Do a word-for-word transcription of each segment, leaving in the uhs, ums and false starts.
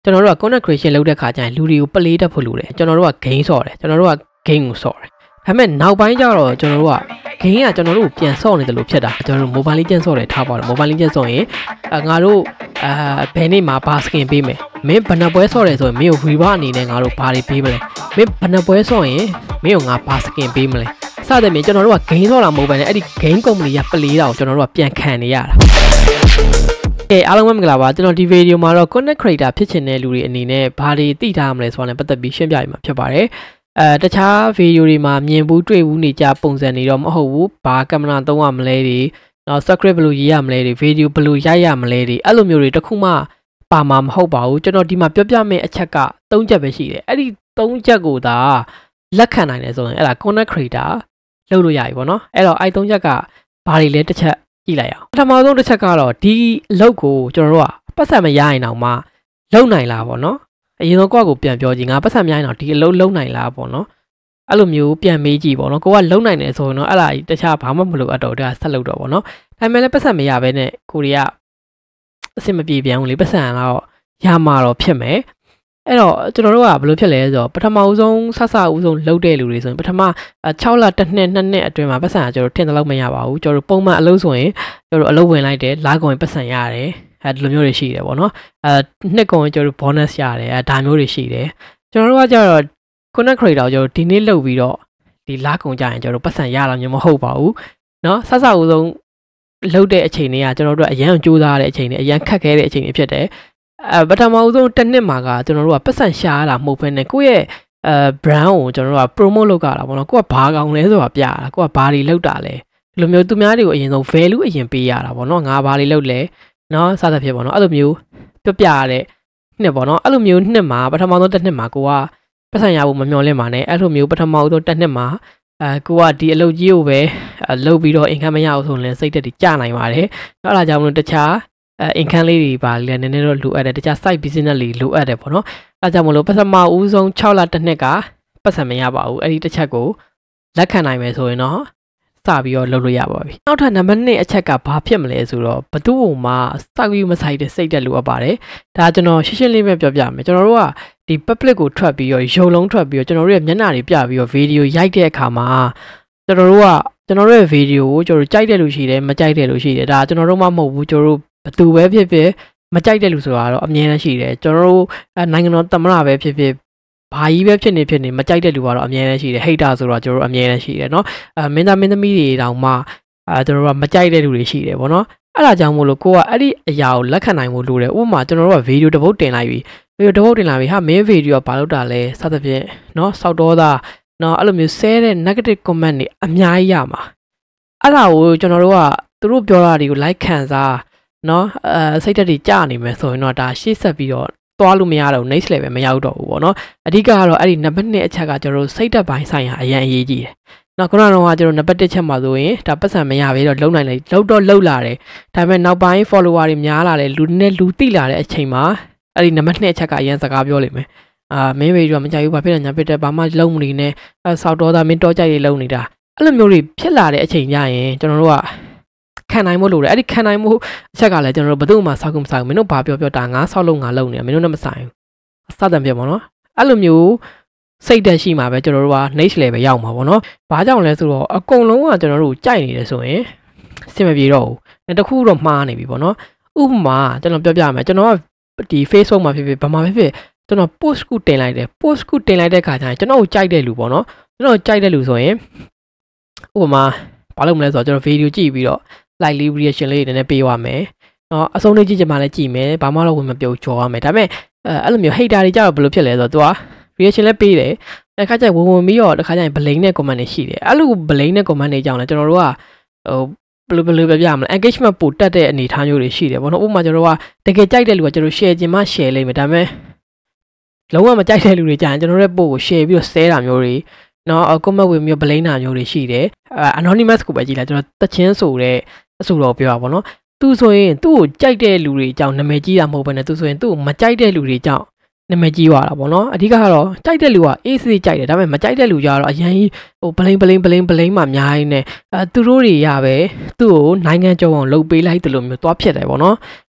ကျွန်တော်တို့က content creation လုပ်တဲ့ခါကျရင်လူတွေကိုပလေးတက်ဖို့လိုတယ်ကျွန်တော်တို့က gain ဆော့တယ်ကျွန်တော်တို့က gain ကိုဆော့တယ်ဒါပေမဲ့နောက်ပိုင်းကျတော့ကျွန်တော်တို့က gain ကကျွန်တော်တို့ပြန်ဆော့နေတယ်လို့ဖြစ်တာကျွန်တော်တို့ mobile legend ဆော့တယ်ထားပါတော့ mobile legend ဆော့ရင်ငါတို့အာဘယ်နေ့မှာဘာ skin ပေးမယ်မင်းဘယ်နှပွဲဆော့တယ်ဆိုရင်မင်းကို reward အနေနဲ့ငါတို့ဘာတွေပေးမလဲမင်းဘယ်နှပွဲဆော့ရင်မင်းကိုငါဘာ skin ပေးမလဲစသဖြင့်ကျွန်တော်တို့က gain ဆော့တာမဟုတ်ဘဲနဲ့အဲ့ဒီ gain company ကပလေးတာကိုကျွန်တော်တို့ကပြန်ခံနေရတာကဲအားလုံးပဲမင်္ဂလာပါကျွန်တော်ဒီဗီဒီယိုမှာတော့ content creator ဖြစ်ချင်တဲ့လူတွေအနေနဲ့ဘာတွေသိထားမလဲဆိုတာနဲ့ပတ်သက်ပြီးရှင်းပြရမှာဖြစ်ပါတယ်အဲတခြားဗီဒီယိုတွေမှာမြင်ဘူးတွေ့ဘူးနေကြပုံစံတွေတော့မဟုတ်ဘူးဘာကင်မရာသုံးရမလဲတွေနောက် script ဘယ်လိုရေးရမလဲတွေဗီဒီယိုဘယ်လိုရိုက်ရမလဲတွေအဲ့လိုမျိုးတွေတခုမှပါမှာမဟုတ်ပါဘူးကျွန်တော်ဒီမှာပြောပြမယ့်အချက်က၃ချက်ပဲရှိတယ်အဲ့ဒီ၃ချက်ကိုသာလက်ခံနိုင်တယ်ဆိုရင်အဲ့ဒါ content creator လုပ်လို့ရပြီပေါ့နော်အဲ့တော့အဲ့၃ချက်ကဘာတွေလဲတစ်ချက်ကြည့်လိုက်အောင်ပထမဆုံးတစ်ချက်ကတော့ဒီအလုပ်ကိုကျွန်တော်တို့ကပတ်စံမရရင်တော့မှလုံနိုင်လားပေါ့နော်အရင်တော့ကိုယ့်ကိုပြန်ပြောကြည့်ငါပတ်စံမရရင်တော့ဒီအလုပ်လုံနိုင်လားပေါ့နော်အဲ့လိုမျိုးပြန်မေးကြည့်ပေါ့နော်ကိုကလုံနိုင်တယ်ဆိုရင်တော့အဲ့ဒါတခြားဘာမှမလုပ်အပ်တော့ဒါဆက်လုပ်တော့ပေါ့နော်ဒါပေမဲ့လည်းပတ်စံမရဘဲနဲ့ကိုရီးယားအဆင်မပြေပြန်ဘူးလေပတ်စံတော့ရမှာတော့ဖြစ်မယ်အဲ့တော့ကျွန်တော်တို့ကဘယ်လိုဖြစ်လဲဆိုတော့ပထမဦးဆုံးဆဆဦးဆုံးလုပ်တဲ့လူတွေဆိုရင်ပထမ၆လတစ်နှစ်နှစ်နှစ်အတွင်းမှာပတ်စံကကျွန်တော်ထင်တယ်လို့မရပါဘူးကျွန်တော်တို့ပုံမှန်အလုပ်ဆိုရင်ကျွန်တော်တို့အလုပ်ဝင်လိုက်တယ်လာကုန်ပတ်စံရတယ်အဲဒီလိုမျိုးတွေရှိတယ်ပေါ့နော်အဲနှစ်ကုန်ကျွန်တော်တို့ bonus ရတယ်အဲဒါမျိုးတွေရှိတယ်ကျွန်တော်တို့ကကြတော့ content creator ကျွန်တော်ဒီနေ့လုပ်ပြီးတော့ဒီလာကုန်ကြရင်ကျွန်တော်တို့ပတ်စံရလာမျိုးမဟုတ်ပါဘူးเนาะဆဆဦးဆုံးလုပ်တဲ့အချိန်တွေကကျွန်တော်တို့အရန်ကြိုးစားတဲ့အချိန်တွေအရန်ခက်ခဲတဲ့အချိန်တွေဖြစ်တယ်အဲပထမဦးဆုံးတစ်နှစ်မှာကကျွန်တော်တို့ကပတ်စံရှာရတာမဟုတ်ဘဲနဲ့ကိုယ့်ရဲ့အဲ brand ကိုကျွန်တော်တို့က promote လုပ်ကြတာပေါ့နော်ကိုကဘာကောင်းလဲဆိုတာပြတာကိုကဘာတွေလုပ်တာလဲဒီလိုမျိုးသူများတွေကိုအရင်ဆုံး value အရင်ပေးရတာပေါ့နော်ငါဘာတွေလုပ်လဲနော်စသဖြင့်ပေါ့နော်အဲ့လိုမျိုးပြပြရတဲ့နှစ်ပေါ့နော်အဲ့လိုမျိုးနှစ်မှာပထမဆုံးတစ်နှစ်မှာကိုကပတ်စံရဖို့မမျှော်လင့်ပါနဲ့အဲ့လိုမျိုးပထမဆုံးတစ်နှစ်မှာအဲကိုကဒီအလုပ်ကြီးကိုပဲလုပ်ပြီးတော့ income မရအောင်ဆိုရင်စိတ်သက်တွေကျနိုင်ပါတယ်နော်အဲ့ဒါကြောင့်မလို့တခြားအဲ income လေးတွေပါလည်းနည်းနည်းတော့လိုအပ်တယ်တခြား side business လေးလိုအပ်တယ်ပေါ့နော်အဲဒါကြောင့်မလို့ပထမဦးဆုံး၆လတစ်နှစ်ကပတ်စံမရပါဘူးအဲ့ဒီတစ်ချက်ကိုလက်ခံနိုင်မယ်ဆိုရင်တော့စပြီးတော့လုပ်လို့ရပါပြီနောက်ထပ်နံပါတ်၂အချက်ကဘာဖြစ်မလဲဆိုတော့ဘသူ့ကိုမှစိုက်ပြီးမဆိုင်တဲ့စိတ်တက်လိုအပ်ပါတယ်ဒါကျွန်တော်ရှင်းရှင်းလေးပဲပြောပြမယ်ကျွန်တော်တို့ကဒီ public ကိုထွက်ပြီးတော့ရုံလုံးထွက်ပြီးတော့ကျွန်တော်တို့ရဲ့မျက်နှာတွေပြပြီးတော့ဗီဒီယိုရိုက်တဲ့အခါမှာကျွန်တော်တို့ကကျွန်တော်တို့ရဲ့ဗီဒီယိုကိုကျွန်တော်တို့ကြိုက်တဲ့လူရှိတယ်မကြိုက်တဲ့လူရှိတယ်ဒါကျွန်တော်တို့မှမဟုတ်ဘူးကျွန်တော်တို့ဘသူပဲဖြစ်ဖြစ်မကြိုက်တဲ့လူဆိုတာတော့အမြဲတမ်းရှိတယ်ကျွန်တော်တို့နိုင်ငံတော်သမ္မတပဲဖြစ်ဖြစ်ဘာကြီးပဲဖြစ်နေဖြစ်နေမကြိုက်တဲ့လူကတော့အမြဲတမ်းရှိတယ်ဟိတ်တာဆိုတော့ကျွန်တော်တို့အမြဲတမ်းရှိတယ်เนาะအဲမင်းသားမင်းသမီးတွေတောင်မှအဲကျွန်တော်တို့ကမကြိုက်တဲ့လူတွေရှိတယ်ပေါ့နော်အဲ့ဒါကြောင့်မို့လို့ကိုကအဲ့ဒီအရာကိုလက်ခံနိုင်ဖို့လိုတယ်ဥပမာကျွန်တော်တို့ကဗီဒီယိုတစ်ပုတ်တင်လိုက်ပြီဗီဒီယိုတစ်ပုတ်တင်လိုက်ပြီဟာမင်းဗီဒီယိုကဘာလို့တာလဲစသဖြင့်เนาะစောက်တော်သားเนาะအဲ့လိုမျိုးဆဲတဲ့ negative comment တွေအများကြီးရမှာအဲ့ဒါကိုကျွန်တော်တို့ကသူတို့ပြောတာတွေကို like ခံစားเนาะအဲစိတ်သက်တွေကြာနေမယ်ဆိုရင်တော့ဒါရှေ့ဆက်ပြီးတော့သွားလို့မရတော့ next level မရောက်တော့ဘူးပေါ့နော်အဓိကကတော့အဲ့ဒီနံပါတ်၂အချက်ကကျွန်တော်တို့စိတ်သက်ပိုင်းဆိုင်ရာအရင်အရေးကြီးတယ်နောက်ခုနကတော့ကျွန်တော်နံပါတ်၁ချက်မှာဆိုရင်ဒါပတ်စံမရဘဲတော့လုံနိုင်လေလုံတော့လုံလာတယ်ဒါပေမဲ့နောက်ပိုင်း follower တွေများလာတယ်လူနဲ့လူတိလာတဲ့အချိန်မှာအဲ့ဒီနံပါတ်၂အချက်ကအရင်စကားပြောလိမ့်မယ်အာမင်းဗီဒီယိုမကြိုက်ဘူးဘာဖြစ်လဲညာဖြစ်တယ်ဘာမှလုံမနေနဲ့ဆောက်တော့သားမင်းတော့ကြိုက်ရေးလုံနေတာအဲ့လိုမျိုးတွေဖြစ်လာတဲ့အချိန်ကျရင်ကျွန်တော်တို့ကခံနိုင်မို့လို့လေအဲ့ဒီခံနိုင်မှုအချက်ကလည်းကျွန်တော်တို့ဘယ်သူမှစောက်ကုန်မဆိုင်ဘူးမင်းတို့ဘာပြောပြောတာငါဆောက်လို့ငါလုံနေတာမင်းတို့နဲ့မဆိုင်ဘူးစသဖြင့်ပေါ့နော်အဲ့လိုမျိုးစိတ်တက်ရှိမှာပဲကျွန်တော်တို့က next level ပဲရောက်မှာပေါ့နော်ဘာကြောင့်လဲဆိုတော့အကုန်လုံးကကျွန်တော်တို့ကြိုက်နေတယ်ဆိုရင်အဆင်မပြေတော့ဘူးတခုတော့မှားနေပြီပေါ့နော်ဥပမာကျွန်တော်ပြောပြမယ်ကျွန်တော်ကဒီ Facebook မှာဖြစ်ဖြစ်ဘာမှဖြစ်ဖြစ်ကျွန်တော် post ကူတင်လိုက်တယ် post ကူတင်လိုက်တဲ့ခါကျရင်ကျွန်တော်ကိုကြိုက်တဲ့လူပေါ့နော်ကျွန်တော်ကြိုက်တဲ့လူဆိုရင်ဥပမာဘာလို့မလဲဆိုတော့ကျွန်တော် video ကြည့်ပြီးတော့like reaction လေးတွေနည်းနည်းပေးရမယ်เนาะအဆုံးလေးကြည့်ချင်မှလည်းကြည့်မယ်ဘာမှတော့ဝင်မပြုတ်ကြော်ရမယ်ဒါပေမဲ့အဲအဲ့လိုမျိုး hater တွေကြတော့ဘယ်လိုဖြစ်လဲဆိုတော့ तू က reaction လည်းပေးတယ်တစ်ခါကျရင်ဝင်ဝင်ပြီးတော့တစ်ခါကျရင် blame နဲ့ comment တွေရှိတယ်အဲ့လို blame နဲ့ comment တွေကြောင့်လည်းကျွန်တော်တို့ကဟိုဘယ်လိုဘယ်လိုပြပြမလဲ engagement ပိုတက်တဲ့အနေအထားမျိုးတွေရှိတယ်ပေါ့နော်ဥပမာကျွန်တော်ကတကယ်ကြိုက်တဲ့လူကကျွန်တော် share ခြင်းမှ share လိုက်မယ်ဒါပေမဲ့လုံးဝမကြိုက်တဲ့လူတွေကြာရင်ကျွန်တော်ရဲ့ပို့ကို share ပြီးတော့ share တာမျိုးတွေနော် comment ဝင်ပြီး blame တာမျိုးတွေရှိတယ် anonymous ကိုပဲကြည့်လိုက်ကျွန်တော်တချင်းဆိုတဲ့အဆိုတော်ပြောတာပေါ့နော်သူဆိုရင်သူ့ကိုကြိုက်တဲ့လူတွေအကြောင်းနာမည်ကြီးတာမဟုတ်ဘဲနဲ့သူဆိုရင်သူ့ကိုမကြိုက်တဲ့လူတွေအကြောင်းနာမည်ကြီးသွားတာပေါ့နော်အဓိကကတော့ကြိုက်တဲ့လူကအေးစေးကြိုက်တယ်ဒါပေမဲ့မကြိုက်တဲ့လူကြတော့အရင်ဟို blame blame blame blame မှအများကြီးနဲ့အဲသူတို့တွေရပဲသူ့ကိုနိုင်ငံကျော်အောင်လှုပ်ပေးလိုက်တယ်လို့မျိုးသွားဖြစ်တယ်ပေါ့နော်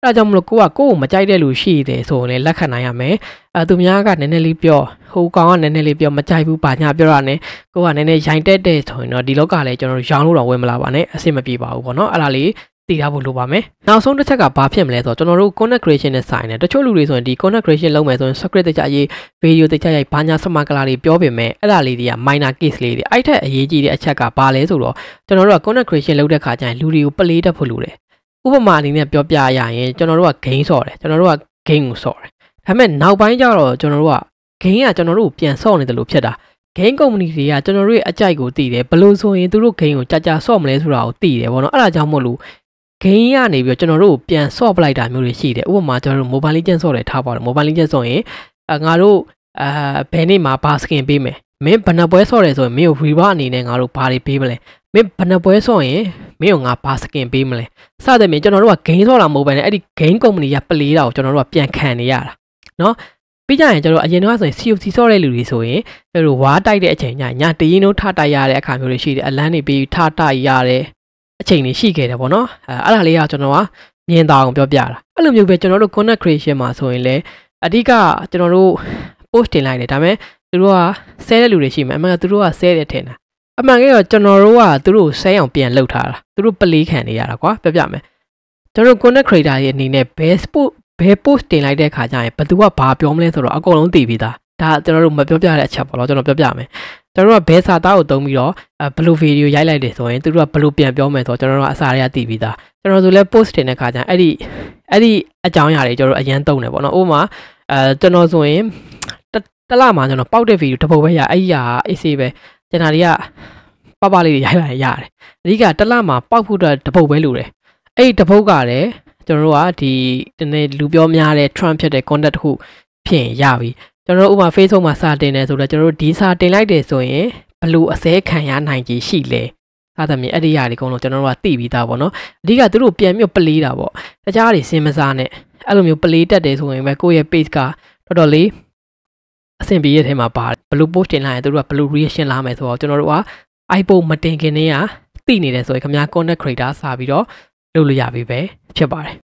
ဒါကြောင့်မလို့ကိုကကိုကိုမကြိုက်တဲ့လူရှိတယ်ဆိုရင်လည်းလက်ခံနိုင်ရမယ်အဲသူများကနည်းနည်းလေးပြောဟိုကောင်ကနည်းနည်းလေးပြောမကြိုက်ဘူးပါညာပြောတာနဲ့ကိုကနည်းနည်းရိုင်တက်တဲ့ဆိုရင်တော့ဒီလောကလည်းကျွန်တော်တို့ရောင်းလို့တော့ဝင်မလာပါနဲ့အဆင်မပြေပါဘူးပေါ့နော်အဲ့ဒါလေးတည်ထားဖို့လိုပါမယ်နောက်ဆုံးတစ်ချက်ကဘာဖြစ်မလဲဆိုတော့ကျွန်တော်တို့ content creation နဲ့ဆိုင်တယ်တချို့လူတွေဆိုရင်ဒီ content creation လုပ်မယ်ဆိုရင် script တခြားရေး video တခြားရေးဘာညာစမကလာတွေပြောပေမဲ့အဲ့ဒါလေးတွေက minor case လေးတွေအဲ့ထက်အရေးကြီးတဲ့အချက်ကဘာလဲဆိုတော့ကျွန်တော်တို့က content creation လုပ်တဲ့ခါကျရင်လူတွေကိုပလေးတတ်ဖို့လိုတယ်ဥပမာအနေနဲ့ပြောပြရရင်ကျွန်တော်တို့က game ဆော့တယ်ကျွန်တော်တို့က game ကိုဆော့တယ်ဒါပေမဲ့နောက်ပိုင်းကျတော့ကျွန်တော်တို့က game ကကျွန်တော်တို့ပြန်ဆော့နေတယ်လို့ဖြစ်တာ game company တွေကကျွန်တော်တို့ရဲ့အကြိုက်ကိုသိတယ်ဘယ်လိုဆိုရင်သူတို့ game ကိုကြာကြာဆော့မလဲဆိုတာကိုသိတယ်ဗောနော်အဲ့ဒါကြောင့်မို့လို့ game ကနေပြီးတော့ကျွန်တော်တို့ပြန်ဆော့ပလိုက်တာမျိုးတွေရှိတယ်ဥပမာကျွန်တော်တို့ mobile legend ဆော့တယ်ထားပါတယ် mobile legend ဆိုရင်ငါတို့အာဘယ်နေ့မှာဘာ skin ပေးမယ်မင်းဘယ်နှပွဲဆော့တယ်ဆိုရင်မင်းကို reward အနေနဲ့ငါတို့ဘာတွေပေးမလဲမင်းဘယ်နှပွဲဆော့ရင်မင်းကိုငါဘာ skin ပေးမလဲစသဖြင့်ကျွန်တော်တို့က game ဆော့တာမဟုတ်ဘဲနဲ့အဲ့ဒီ game company ကပလေးတာကိုကျွန်တော်တို့ကပြန်ခံနေရတာနော်ပြီးကြရင်ကျွန်တော်အရင်တော့ဆိုရင် C O C ဆော့တဲ့လူတွေဆိုရင်ကျွန်တော်တို့ဝါးတိုက်တဲ့အချိန်ညညတရင်တို့ထတိုက်ရတဲ့အခါမျိုးတွေရှိတယ်အလန်းတွေပြီးထတိုက်ရတဲ့အချိန်တွေရှိခဲ့တယ်ပေါ့နော်အဲအဲ့ဒါလေးကကျွန်တော်ကမြင်သာအောင်ပြောပြတာအဲ့လိုမျိုးပဲကျွန်တော်တို့ content creation မှာဆိုရင်လည်းအဓိကကျွန်တော်တို့ post တင်လိုက်တယ်ဒါပေမဲ့သူတို့ကဆဲတဲ့လူတွေရှိမယ်အမှန်ကသူတို့ကဆဲတယ်ထင်တာအမှန်ကတော့ကျွန်တော်တို့ကသူတို့ဆဲအောင်ပြန်လှုပ်ထားတာသူတို့ပလေးခံနေရတာကွာပြောပြမယ်ကျွန်တော်တို့ content creator ရဲ့အနေနဲ့ best post ဘယ် post တင်လိုက်တဲ့ခါကျရင်ဘယ်သူကဘာပြောမလဲဆိုတော့အကုန်လုံးသိပြီးသားဒါကျွန်တော်တို့မပြောပြတဲ့အချက်ပေါ့နော်ကျွန်တော်ပြောပြမယ်ကျွန်တော်တို့ကဘယ်စာသားကိုသုံးပြီးတော့ဘယ်လိုဗီဒီယိုရိုက်လိုက်တယ်ဆိုရင်သူတို့ကဘယ်လိုပြန်ပြောမယ်ဆိုတော့ကျွန်တော်တို့ကအစားတွေကသိပြီးသားကျွန်တော်တို့လည်း post တင်တဲ့ခါကျရင်အဲ့ဒီအဲ့ဒီအကြောင်းအရာတွေကျွန်တော်တို့အရင်သုံးတယ်ပေါ့နော်ဥပမာအဲကျွန်တော်ဆိုရင်တလမှာကျွန်တော်ပေါက်တဲ့ဗီဒီယိုတစ်ပုတ်ပဲရအဲ့ဒီဟာအေးဆေးပဲကျွန်တော်တွေကပပလေးတွေရိုက်လိုက်ရတယ်အဓိကတလမှာပေါက်ဖို့အတွက်တစ်ပုတ်ပဲလိုတယ်အဲ့ဒီတစ်ပုတ်ကလည်းကျွန်တော်တို့ကဒီတနေ့လူပြောများတဲ့ Trump ဖြစ်တဲ့ content တစ်ခုဖြစ်ရပြီကျွန်တော်တို့ဥပမာ Facebook မှာစာတင်တယ်ဆိုတော့ကျွန်တော်တို့ဒီစာတင်လိုက်တယ်ဆိုရင်ဘလို့အစဲခံရနိုင်ကြီးရှိလဲအဲ့ဒါမျိုးအဲ့ဒီຢာတွေအကုန်လုံးကျွန်တော်တို့ကသိပြီးသားပေါ့နော်အဓိကသူတို့ပြန်ပြီးပလေးတာပေါ့တခြားတွေစင်မစားနဲ့အဲ့လိုမျိုးပလေးတက်တယ်ဆိုရင်ပဲကိုယ့်ရဲ့ page ကတော်တော်လေးအဆင်ပြေတဲ့ထဲမှာပါတယ်ဘလို့ post တင်လိုက်ရင်သူတို့ကဘလို့ reaction လာမယ်ဆိုတော့ကျွန်တော်တို့က iPhone မတင်ခင်တည်းကသိနေတယ်ဆိုရင်ခင်ဗျာ content creator စာပြီးတော့လုပ်လို့ရပြီပဲဖြစ်ပါတယ်